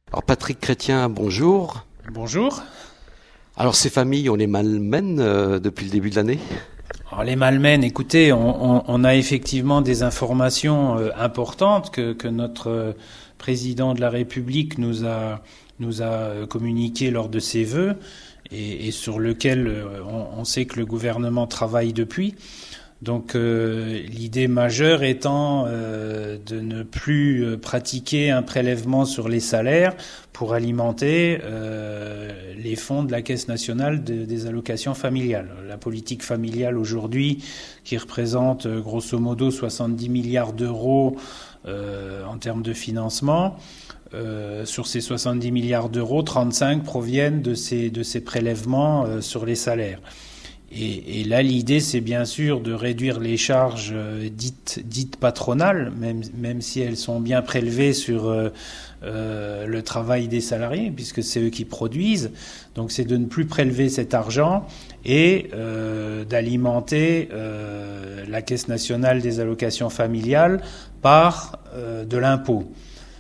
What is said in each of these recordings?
Alors Patrick Chrétien, bonjour. Bonjour. Alors ces familles, on les malmène depuis le début de l'année? Alors les malmènes, écoutez, on a effectivement des informations importantes que notre président de la République nous a communiquées lors de ses vœux et sur lequel on sait que le gouvernement travaille depuis. Donc l'idée majeure étant de ne plus pratiquer un prélèvement sur les salaires pour alimenter les fonds de la Caisse nationale des allocations familiales. La politique familiale aujourd'hui, qui représente grosso modo 70 milliards d'euros en termes de financement, sur ces 70 milliards d'euros, 35 proviennent de ces prélèvements sur les salaires. Et là, l'idée, c'est bien sûr de réduire les charges dites patronales, même si elles sont bien prélevées sur le travail des salariés, puisque c'est eux qui produisent. Donc, c'est de ne plus prélever cet argent et d'alimenter la Caisse nationale des allocations familiales par de l'impôt.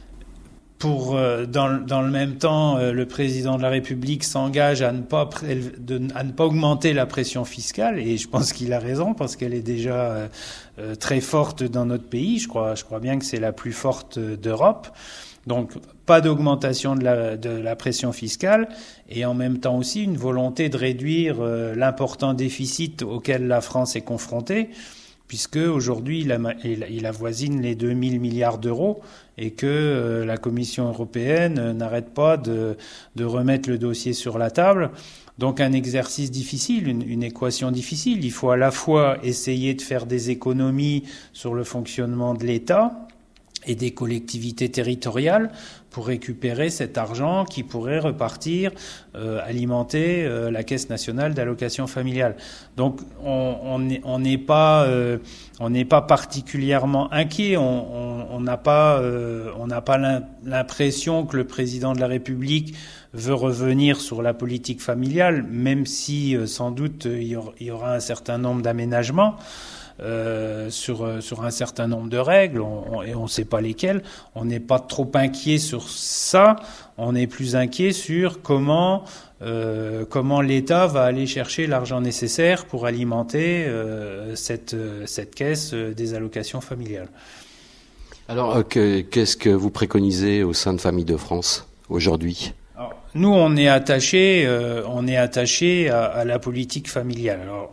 Dans le même temps, le président de la République s'engage à ne pas augmenter la pression fiscale, et je pense qu'il a raison parce qu'elle est déjà très forte dans notre pays. Je crois bien que c'est la plus forte d'Europe. Donc pas d'augmentation de la pression fiscale, et en même temps aussi une volonté de réduire l'important déficit auquel la France est confrontée, puisque aujourd'hui il avoisine les 2000 milliards d'euros et que la Commission européenne n'arrête pas de remettre le dossier sur la table. Donc un exercice difficile, une équation difficile. Il faut à la fois essayer de faire des économies sur le fonctionnement de l'État et des collectivités territoriales pour récupérer cet argent qui pourrait repartir alimenter la Caisse nationale d'allocations familiales. Donc on n'est pas particulièrement inquiet. On n'a pas l'impression que le président de la République veut revenir sur la politique familiale, même si sans doute il y aura un certain nombre d'aménagements. Sur un certain nombre de règles, et on ne sait pas lesquelles. On n'est pas trop inquiet sur ça, on est plus inquiet sur comment l'État va aller chercher l'argent nécessaire pour alimenter cette caisse des allocations familiales. Alors qu'est-ce que vous préconisez au sein de Famille de France aujourd'hui? Alors, nous, on est attaché à la politique familiale. Alors,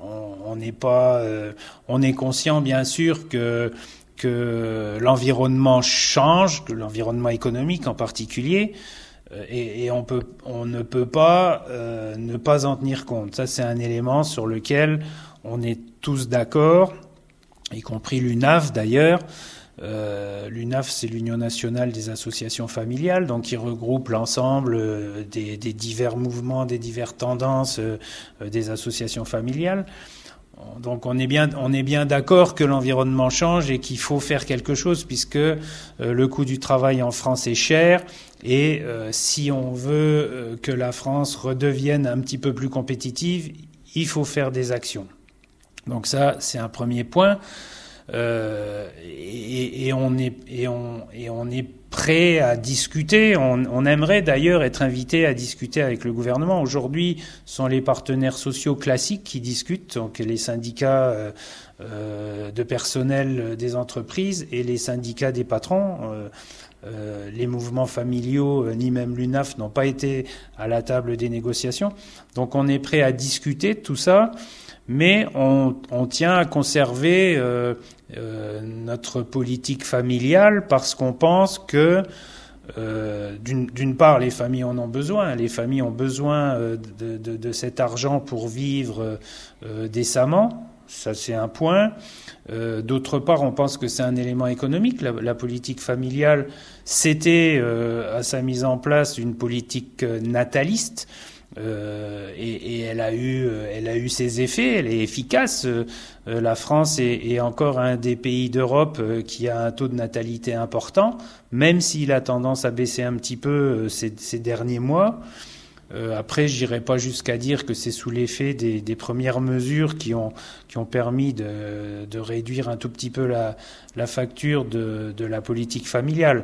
on est conscient bien sûr que l'environnement change, que l'environnement économique en particulier, et on ne peut pas ne pas en tenir compte. Ça, c'est un élément sur lequel on est tous d'accord, y compris l'UNAF d'ailleurs. L'UNAF, c'est l'Union nationale des associations familiales, donc qui regroupe l'ensemble des divers mouvements, des diverses tendances des associations familiales. Donc on est bien d'accord que l'environnement change et qu'il faut faire quelque chose, puisque le coût du travail en France est cher, et si on veut que la France redevienne un petit peu plus compétitive, il faut faire des actions. Donc ça, c'est un premier point. Et on est prêt à discuter. On aimerait d'ailleurs être invité à discuter avec le gouvernement. Aujourd'hui, ce sont les partenaires sociaux classiques qui discutent, donc les syndicats de personnel des entreprises et les syndicats des patrons. Les mouvements familiaux, ni même l'UNAF, n'ont pas été à la table des négociations. Donc on est prêt à discuter de tout ça, mais on tient à conserver notre politique familiale, parce qu'on pense que d'une part, les familles en ont besoin. Les familles ont besoin de cet argent pour vivre décemment. Ça, c'est un point. D'autre part, on pense que c'est un élément économique. La politique familiale, c'était à sa mise en place une politique nataliste. Et elle a eu ses effets, elle est efficace. La France est encore un des pays d'Europe qui a un taux de natalité important, même s'il a tendance à baisser un petit peu ces derniers mois. Après, j'irai pas jusqu'à dire que c'est sous l'effet des premières mesures qui ont permis de réduire un tout petit peu la facture de la politique familiale.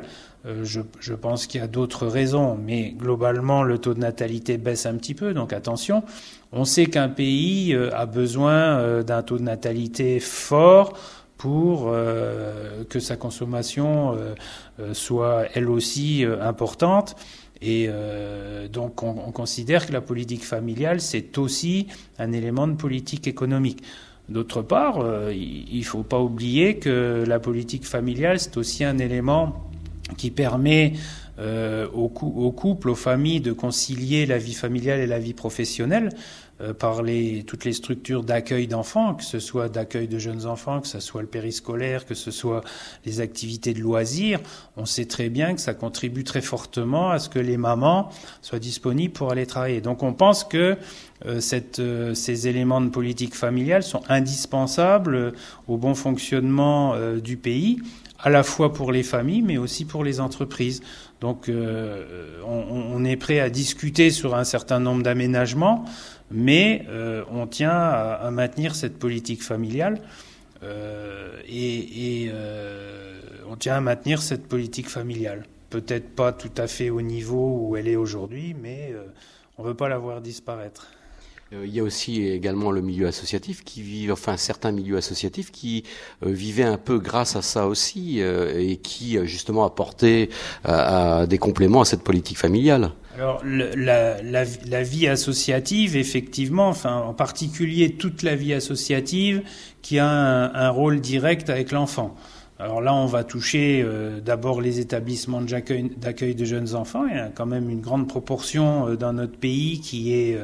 Je pense qu'il y a d'autres raisons, mais globalement, le taux de natalité baisse un petit peu, donc attention. On sait qu'un pays a besoin d'un taux de natalité fort pour que sa consommation soit elle aussi importante. Et donc on considère que la politique familiale, c'est aussi un élément de politique économique. D'autre part, il ne faut pas oublier que la politique familiale, c'est aussi un élément qui permet aux couples, aux familles de concilier la vie familiale et la vie professionnelle par toutes les structures d'accueil d'enfants, que ce soit d'accueil de jeunes enfants, que ce soit le périscolaire, que ce soit les activités de loisirs. On sait très bien que ça contribue très fortement à ce que les mamans soient disponibles pour aller travailler. Donc on pense que ces éléments de politique familiale sont indispensables au bon fonctionnement du pays, à la fois pour les familles, mais aussi pour les entreprises. Donc on est prêt à discuter sur un certain nombre d'aménagements, mais on tient à maintenir cette politique familiale on tient à maintenir cette politique familiale. Peut-être pas tout à fait au niveau où elle est aujourd'hui, mais on ne veut pas la voir disparaître. Il y a aussi également le milieu associatif certains milieux associatifs qui vivaient un peu grâce à ça aussi et qui justement apportaient des compléments à cette politique familiale. Alors la vie associative, effectivement, en particulier toute la vie associative qui a un rôle direct avec l'enfant. Alors là, on va toucher d'abord les établissements d'accueil de jeunes enfants. Il y a quand même une grande proportion dans notre pays qui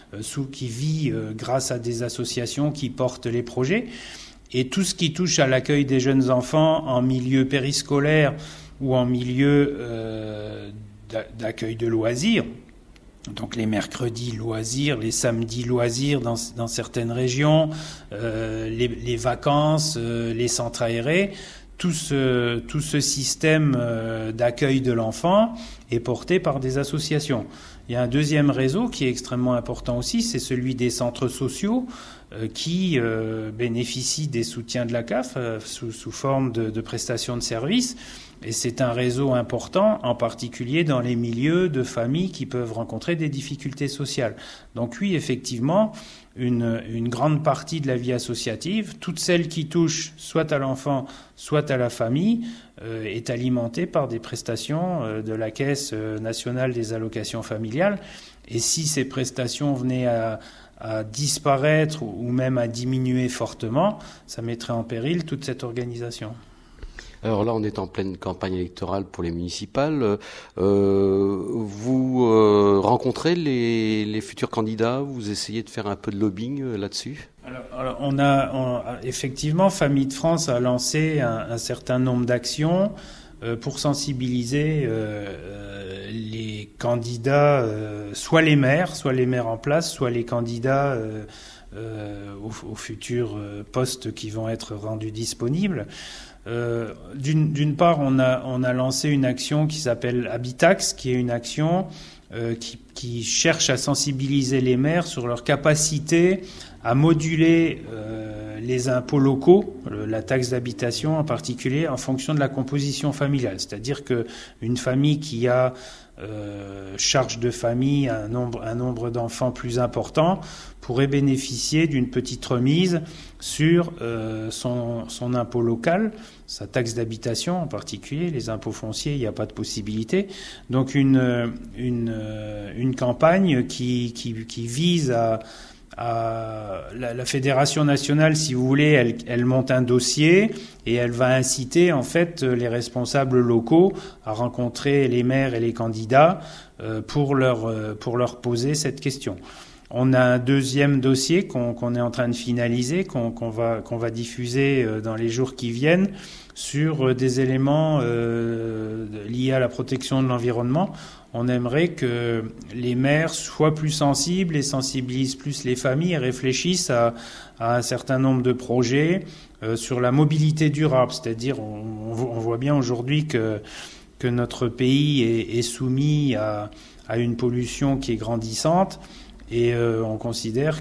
vit grâce à des associations qui portent les projets. Et tout ce qui touche à l'accueil des jeunes enfants en milieu périscolaire ou en milieu d'accueil de loisirs, donc les mercredis loisirs, les samedis loisirs dans certaines régions, les vacances, les centres aérés, tout ce système d'accueil de l'enfant est porté par des associations. Il y a un deuxième réseau qui est extrêmement important aussi, c'est celui des centres sociaux qui bénéficient des soutiens de la CAF sous forme de prestations de services. Et c'est un réseau important, en particulier dans les milieux de familles qui peuvent rencontrer des difficultés sociales. Donc oui, effectivement, une grande partie de la vie associative, toute celle qui touche soit à l'enfant, soit à la famille, est alimentée par des prestations de la Caisse nationale des allocations familiales. Et si ces prestations venaient à disparaître ou même à diminuer fortement, ça mettrait en péril toute cette organisation. Alors là, on est en pleine campagne électorale pour les municipales. Vous rencontrez les futurs candidats, vous essayez de faire un peu de lobbying là-dessus ? Alors effectivement, Famille de France a lancé un certain nombre d'actions pour sensibiliser les candidats, soit les maires en place, soit les candidats aux futurs postes qui vont être rendus disponibles. D'une part, on a lancé une action qui s'appelle Habitax, qui est une action qui cherche à sensibiliser les maires sur leur capacité à moduler les impôts locaux, la taxe d'habitation en particulier, en fonction de la composition familiale. C'est-à-dire qu'une famille qui a charge de famille, un nombre d'enfants plus important, pourrait bénéficier d'une petite remise sur son impôt local, sa taxe d'habitation en particulier, les impôts fonciers, il n'y a pas de possibilité. Donc une campagne qui vise à la Fédération nationale, si vous voulez, elle monte un dossier et elle va inciter en fait les responsables locaux à rencontrer les maires et les candidats pour leur poser cette question. On a un deuxième dossier qu'on est en train de finaliser, qu'on va diffuser dans les jours qui viennent sur des éléments liés à la protection de l'environnement. On aimerait que les maires soient plus sensibles et sensibilisent plus les familles et réfléchissent à un certain nombre de projets sur la mobilité durable. C'est-à-dire, on voit bien aujourd'hui que notre pays est soumis à une pollution qui est grandissante. Et on considère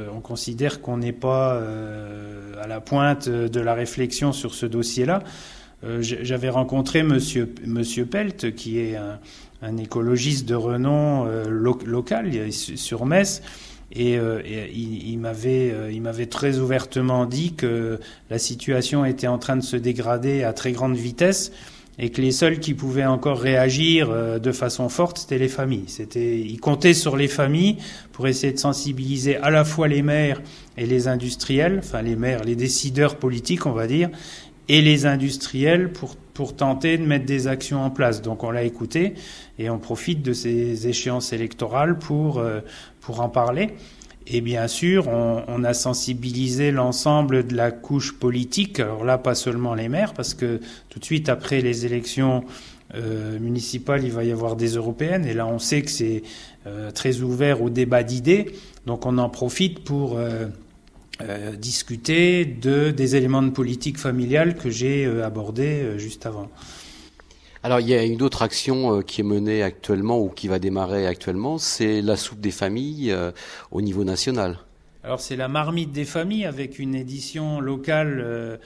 qu'on n'est pas à la pointe de la réflexion sur ce dossier-là. j'avais rencontré Monsieur Pelt, qui est un écologiste de renom local sur Metz. Et il m'avait très ouvertement dit que la situation était en train de se dégrader à très grande vitesse et que les seuls qui pouvaient encore réagir de façon forte, c'était les familles. Il comptait sur les familles pour essayer de sensibiliser à la fois les maires et les industriels, enfin les maires, les décideurs politiques, on va dire, et les industriels pour tenter de mettre des actions en place. Donc on l'a écouté et on profite de ces échéances électorales pour en parler. Et bien sûr, on a sensibilisé l'ensemble de la couche politique. Alors là, pas seulement les maires, parce que tout de suite après les élections municipales, il va y avoir des européennes. Et là, on sait que c'est très ouvert au débat d'idées. Donc on en profite pour discuter des éléments de politique familiale que j'ai abordés juste avant. Alors il y a une autre action qui est menée actuellement ou qui va démarrer actuellement, c'est la soupe des familles au niveau national. Alors c'est la marmite des familles avec une édition locale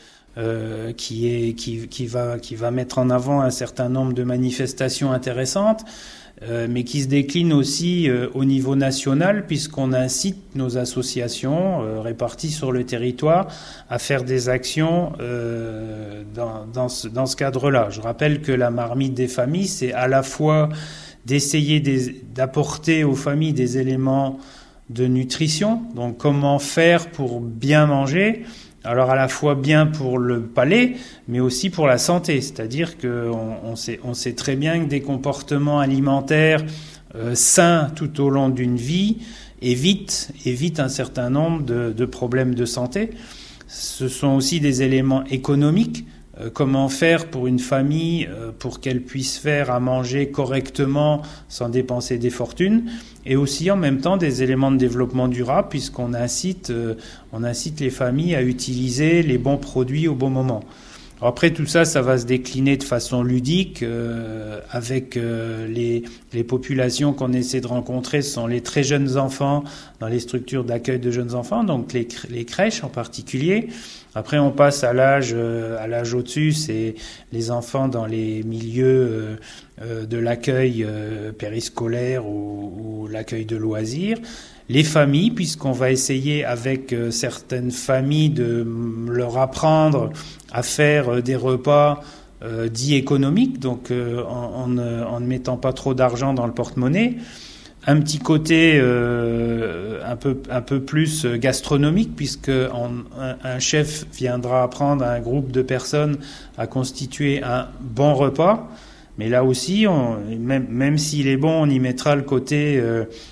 qui va mettre en avant un certain nombre de manifestations intéressantes, mais qui se décline aussi au niveau national, puisqu'on incite nos associations réparties sur le territoire à faire des actions dans ce cadre-là. Je rappelle que la marmite des familles, c'est à la fois d'essayer d'apporter aux familles des éléments de nutrition, donc comment faire pour bien manger. Alors à la fois bien pour le palais, mais aussi pour la santé. C'est-à-dire qu'on sait très bien que des comportements alimentaires sains tout au long d'une vie évitent un certain nombre de problèmes de santé. Ce sont aussi des éléments économiques. Comment faire pour une famille pour qu'elle puisse faire à manger correctement sans dépenser des fortunes, et aussi en même temps des éléments de développement durable, puisqu'on incite les familles à utiliser les bons produits au bon moment. Alors après tout ça, ça va se décliner de façon ludique avec les populations qu'on essaie de rencontrer. Ce sont les très jeunes enfants dans les structures d'accueil de jeunes enfants, donc les crèches en particulier. Après, on passe à l'âge au-dessus, c'est les enfants dans les milieux de l'accueil périscolaire ou l'accueil de loisirs. Les familles, puisqu'on va essayer avec certaines familles de leur apprendre à faire des repas dits économiques, donc en ne mettant pas trop d'argent dans le porte-monnaie. Un petit côté un peu plus gastronomique, puisque un chef viendra apprendre à un groupe de personnes à constituer un bon repas. Mais là aussi, même s'il est bon, on y mettra le côté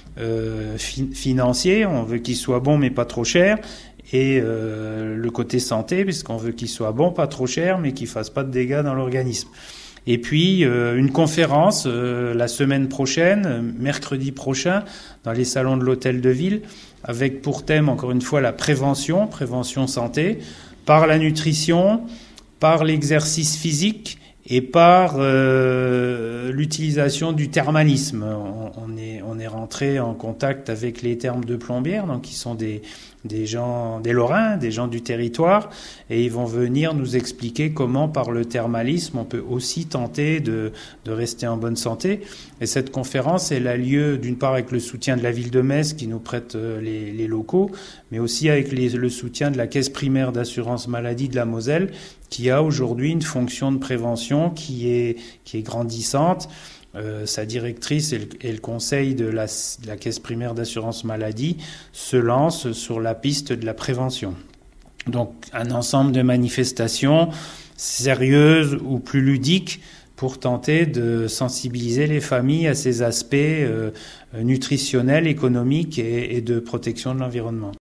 financier. On veut qu'il soit bon, mais pas trop cher. Et le côté santé, puisqu'on veut qu'il soit bon, pas trop cher, mais qu'il fasse pas de dégâts dans l'organisme. Et puis une conférence la semaine prochaine, mercredi prochain, dans les salons de l'Hôtel de Ville, avec pour thème encore une fois la prévention santé, par la nutrition, par l'exercice physique et par l'utilisation du thermalisme. On est rentré en contact avec les thermes de Plombières, donc qui sont des gens, des Lorrains, des gens du territoire, et ils vont venir nous expliquer comment, par le thermalisme, on peut aussi tenter de rester en bonne santé. Et cette conférence, elle a lieu d'une part avec le soutien de la ville de Metz qui nous prête les locaux, mais aussi avec le soutien de la Caisse primaire d'assurance maladie de la Moselle, qui a aujourd'hui une fonction de prévention qui est grandissante. Sa directrice et le conseil de la Caisse primaire d'assurance maladie se lancent sur la piste de la prévention. Donc un ensemble de manifestations sérieuses ou plus ludiques pour tenter de sensibiliser les familles à ces aspects nutritionnels, économiques et de protection de l'environnement.